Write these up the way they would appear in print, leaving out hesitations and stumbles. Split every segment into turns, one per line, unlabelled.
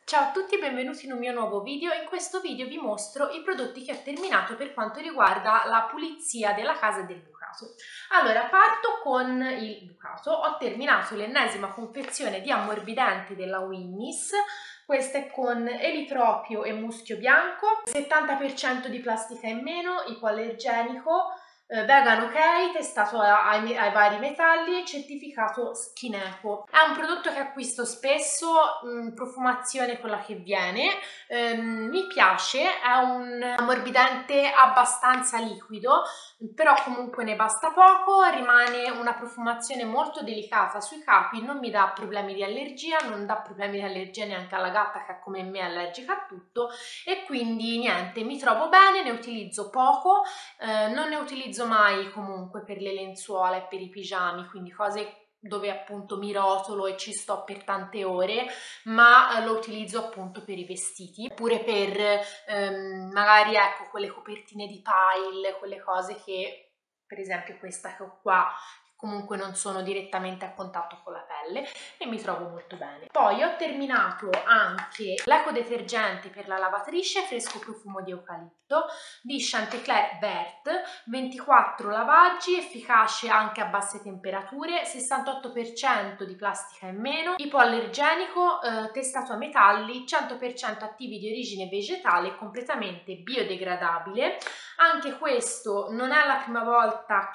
Ciao a tutti e benvenuti in un mio nuovo video. In questo video vi mostro i prodotti che ho terminato per quanto riguarda la pulizia della casa e del bucato. Allora, parto con il bucato. Ho terminato l'ennesima confezione di ammorbidenti della Winnis. Questa è con elitropio e muschio bianco, 70% di plastica in meno, ipoallergenico, vegan ok, testato ai vari metalli, certificato Skin Eco. È un prodotto che acquisto spesso, profumazione quella che viene, mi piace, è un ammorbidente abbastanza liquido, però comunque ne basta poco, rimane una profumazione molto delicata sui capi, non mi dà problemi di allergia, non dà problemi di allergia neanche alla gatta che come me è allergica a tutto, e quindi niente, mi trovo bene, ne utilizzo poco. Non ne utilizzo mai comunque per le lenzuola e per i pigiami, quindi cose dove appunto mi rotolo e ci sto per tante ore, ma lo utilizzo appunto per i vestiti, oppure per magari ecco quelle copertine di pile, quelle cose che, per esempio questa che ho qua, comunque non sono direttamente a contatto con la pelle, e mi trovo molto bene. Poi ho terminato anche l'ecodetergente per la lavatrice fresco profumo di eucalipto di Chanticleer Vert, 24 lavaggi, efficace anche a basse temperature, 68% di plastica in meno, ipoallergenico, testato a metalli, 100% attivi di origine vegetale, completamente biodegradabile. Anche questo non è la prima volta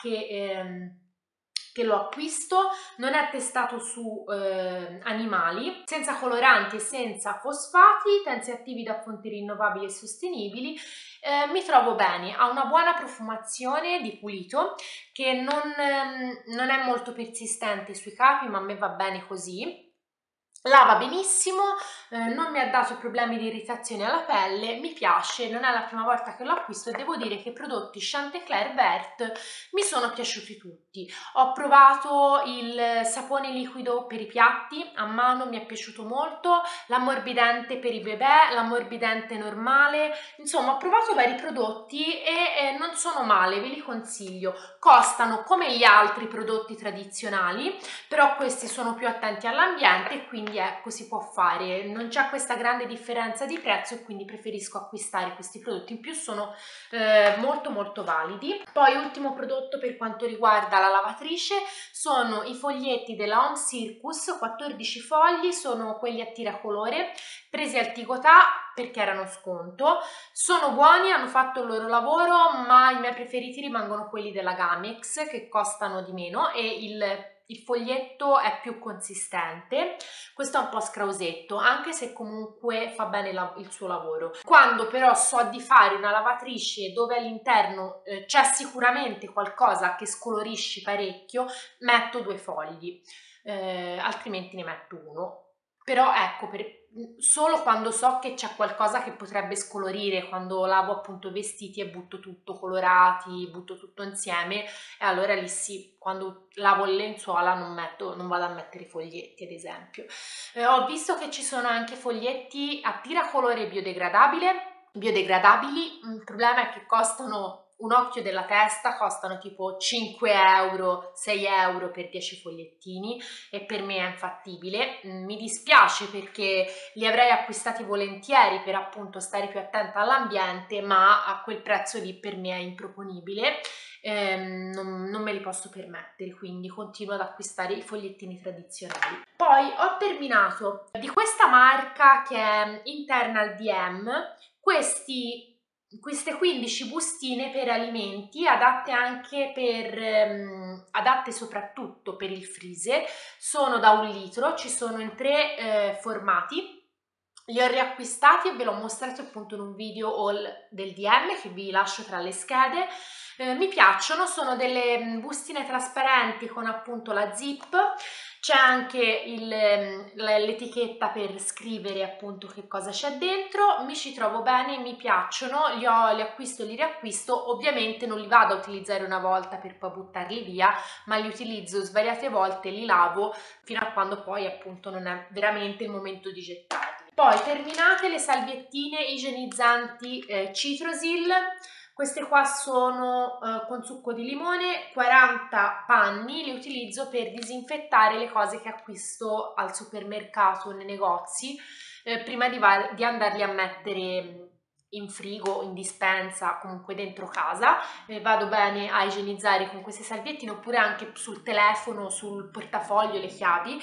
che lo acquisto, non è testato su animali, senza coloranti e senza fosfati, tensi attivi da fonti rinnovabili e sostenibili. Mi trovo bene, ha una buona profumazione di pulito che non è molto persistente sui capi, ma a me va bene così. Lava benissimo, non mi ha dato problemi di irritazione alla pelle, mi piace, non è la prima volta che lo acquisto e devo dire che i prodotti Chanticleer Vert mi sono piaciuti tutti. Ho provato il sapone liquido per i piatti a mano, mi è piaciuto molto, l'ammorbidente per i bebè, l'ammorbidente normale, insomma ho provato vari prodotti e non sono male, ve li consiglio. Costano come gli altri prodotti tradizionali, però questi sono più attenti all'ambiente e quindi ecco si può fare, non c'è questa grande differenza di prezzo e quindi preferisco acquistare questi prodotti, in più sono molto validi. Poi ultimo prodotto per quanto riguarda la lavatrice sono i foglietti della Home Circus, 14 fogli, sono quelli a tiracolore presi al Tigotà perché erano sconto, sono buoni, hanno fatto il loro lavoro, ma i miei preferiti rimangono quelli della Gamex che costano di meno e il foglietto è più consistente. Questo è un po' scrausetto, anche se comunque fa bene il suo lavoro. Quando però so di fare una lavatrice dove all'interno c'è sicuramente qualcosa che scolorisce parecchio, metto 2 fogli, altrimenti ne metto uno. Però ecco, solo quando so che c'è qualcosa che potrebbe scolorire, quando lavo appunto i vestiti e butto tutto colorati, butto tutto insieme, e allora lì sì, quando lavo le lenzuola non vado a mettere i foglietti ad esempio. Ho visto che ci sono anche foglietti a tiracolore biodegradabili, il problema è che costano un occhio della testa, costano tipo 5 euro, 6 euro per 10 fogliettini e per me è infattibile. Mi dispiace perché li avrei acquistati volentieri per appunto stare più attenta all'ambiente, ma a quel prezzo lì per me è improponibile. Non me li posso permettere, quindi continuo ad acquistare i fogliettini tradizionali. Poi ho terminato di questa marca che è Internal DM queste 15 bustine per alimenti adatte anche adatte soprattutto per il freezer, sono da 1 litro, ci sono in 3 formati. Li ho riacquistati e ve l'ho mostrato appunto in un video haul del DM che vi lascio tra le schede. Mi piacciono, sono delle bustine trasparenti con appunto la zip, c'è anche l'etichetta per scrivere appunto che cosa c'è dentro. Mi ci trovo bene, mi piacciono, li acquisto e li riacquisto. Ovviamente non li vado a utilizzare una volta per poi buttarli via, ma li utilizzo svariate volte, li lavo fino a quando poi appunto non è veramente il momento di gettarli. Poi terminate le salviettine igienizzanti Citrosil. Queste qua sono con succo di limone, 40 panni, li utilizzo per disinfettare le cose che acquisto al supermercato, nei negozi. prima di andarli a mettere in frigo, in dispensa, comunque dentro casa. Vado bene a igienizzare con queste salviettine, oppure anche sul telefono, sul portafoglio, le chiavi.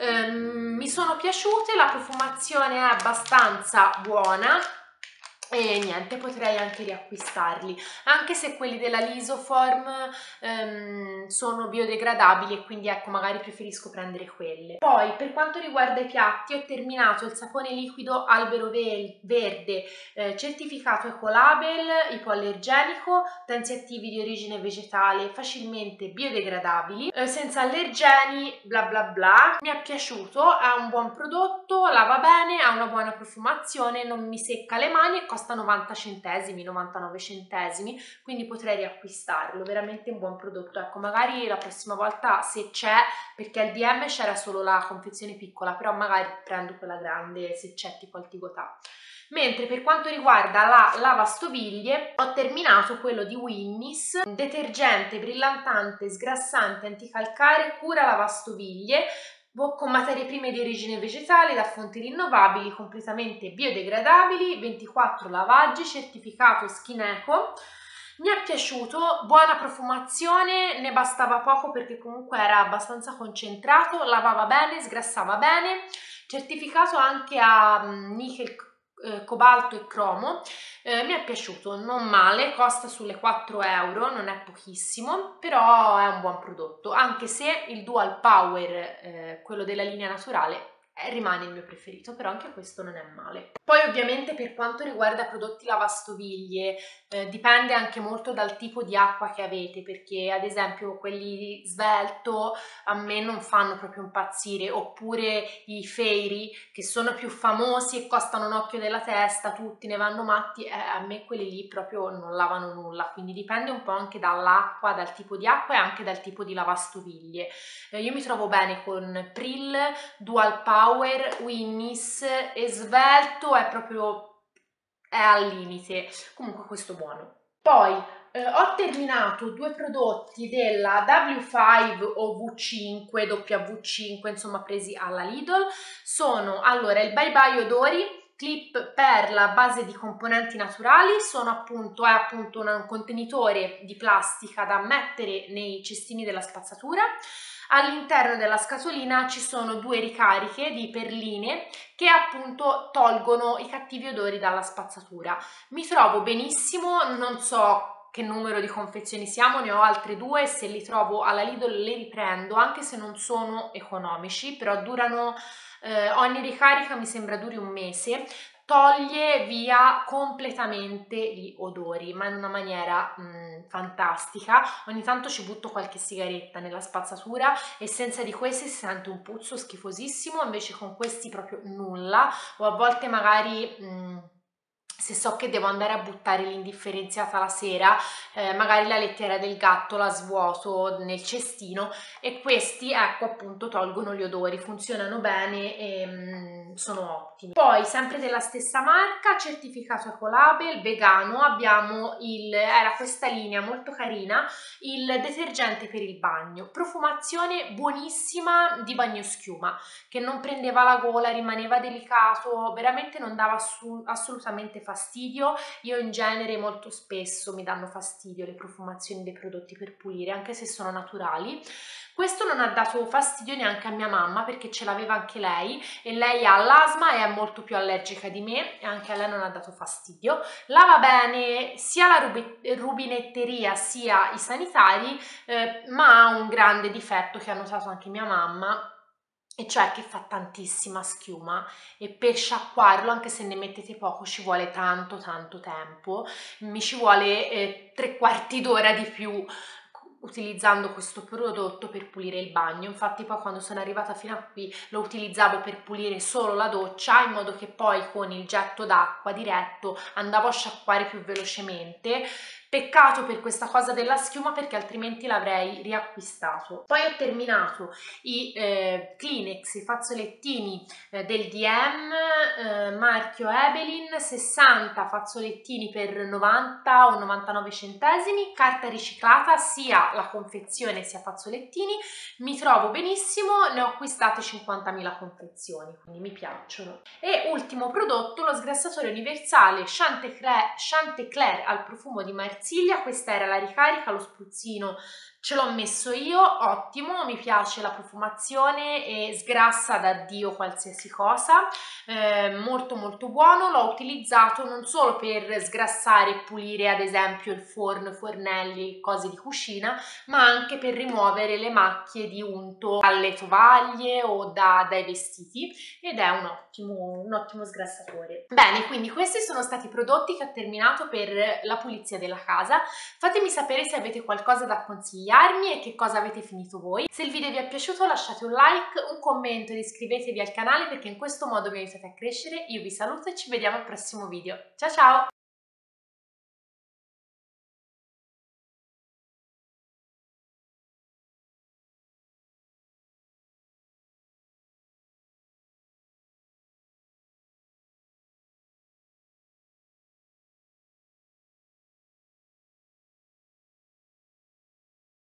Mi sono piaciute, la profumazione è abbastanza buona e niente, potrei anche riacquistarli, anche se quelli della Lisoform sono biodegradabili e quindi ecco, magari preferisco prendere quelle. Poi per quanto riguarda i piatti, ho terminato il sapone liquido Albero Verde certificato Ecolabel, ipoallergenico, tanti attivi di origine vegetale, facilmente biodegradabili, senza allergeni, bla bla bla. Mi è piaciuto, è un buon prodotto, lava bene, ha una buona profumazione, non mi secca le mani e costa 90 centesimi, 99 centesimi, quindi potrei riacquistarlo, veramente un buon prodotto. Ecco, magari la prossima volta, se c'è, perché al DM c'era solo la confezione piccola, però magari prendo quella grande se c'è, tipo al Tigotà. Mentre per quanto riguarda la lavastoviglie, ho terminato quello di Winnis, detergente brillantante, sgrassante, anticalcare, cura lavastoviglie, con materie prime di origine vegetale, da fonti rinnovabili, completamente biodegradabili, 24 lavaggi, certificato Skin Eco. Mi è piaciuto, buona profumazione, ne bastava poco perché comunque era abbastanza concentrato, lavava bene, sgrassava bene, certificato anche a nickel, cobalto e cromo. Mi è piaciuto, non male, costa sulle 4 euro, non è pochissimo, però è un buon prodotto, anche se il Dual Power, quello della linea naturale, rimane il mio preferito, però anche questo non è male. Poi ovviamente per quanto riguarda prodotti lavastoviglie, dipende anche molto dal tipo di acqua che avete, perché ad esempio quelli svelto a me non fanno proprio impazzire, oppure i Fairy che sono più famosi e costano un occhio della testa, tutti ne vanno matti, a me quelli lì proprio non lavano nulla, quindi dipende un po' anche dall'acqua, dal tipo di acqua e anche dal tipo di lavastoviglie. Io mi trovo bene con Prill, Dual Power, Winnis e svelto è proprio al limite, comunque questo buono. Poi ho terminato 2 prodotti della W5 o V5, W5, insomma presi alla Lidl. Sono allora il Bye Bye Odori, clip per la base di componenti naturali, è appunto un contenitore di plastica da mettere nei cestini della spazzatura. All'interno della scatolina ci sono 2 ricariche di perline che appunto tolgono i cattivi odori dalla spazzatura. Mi trovo benissimo, non so che numero di confezioni siamo, ne ho altre 2 e se li trovo alla Lidl le riprendo, anche se non sono economici, però durano, ogni ricarica mi sembra duri un mese. Toglie via completamente gli odori, ma in una maniera fantastica. Ogni tanto ci butto qualche sigaretta nella spazzatura e senza di questi si sente un puzzo schifosissimo, invece con questi proprio nulla. O a volte magari se so che devo andare a buttare l'indifferenziata la sera, magari la lettiera del gatto la svuoto nel cestino e questi ecco appunto tolgono gli odori, funzionano bene e sono ottimi. Poi sempre della stessa marca, certificato Ecolabel, vegano, abbiamo era questa linea molto carina, il detergente per il bagno, profumazione buonissima di bagnoschiuma, che non prendeva la gola, rimaneva delicato, veramente non dava assolutamente fastidio. Io in genere molto spesso mi danno fastidio le profumazioni dei prodotti per pulire, anche se sono naturali. Questo non ha dato fastidio neanche a mia mamma perché ce l'aveva anche lei e lei ha l'asma e è molto più allergica di me e anche a lei non ha dato fastidio. Lava bene sia la rubinetteria sia i sanitari, ma ha un grande difetto che ha notato anche mia mamma, e cioè che fa tantissima schiuma e per sciacquarlo, anche se ne mettete poco, ci vuole tanto tempo. Mi ci vuole 3/4 d'ora di più utilizzando questo prodotto per pulire il bagno. Infatti poi quando sono arrivata fino a qui lo utilizzavo per pulire solo la doccia, in modo che poi con il getto d'acqua diretto andavo a sciacquare più velocemente. Peccato per questa cosa della schiuma, perché altrimenti l'avrei riacquistato. Poi ho terminato i Kleenex, i fazzolettini del DM marchio Ebelin, 60 fazzolettini per 90 o 99 centesimi, carta riciclata, sia la confezione sia fazzolettini. Mi trovo benissimo, ne ho acquistate 50.000 confezioni, quindi mi piacciono. E ultimo prodotto, lo sgrassatore universale Chanticleer al profumo di Marsiglia. Questa era la ricarica, lo spruzzino ce l'ho messo io, ottimo, mi piace la profumazione e sgrassa da Dio qualsiasi cosa, molto molto buono. L'ho utilizzato non solo per sgrassare e pulire ad esempio il forno, i fornelli, cose di cucina, ma anche per rimuovere le macchie di unto dalle tovaglie o dai vestiti, ed è un ottimo sgrassatore. Bene, quindi questi sono stati i prodotti che ho terminato per la pulizia della casa. Fatemi sapere se avete qualcosa da consigliarmi e che cosa avete finito voi. Se il video vi è piaciuto lasciate un like, un commento ed iscrivetevi al canale, perché in questo modo mi aiutate a crescere. Io vi saluto e ci vediamo al prossimo video. Ciao ciao!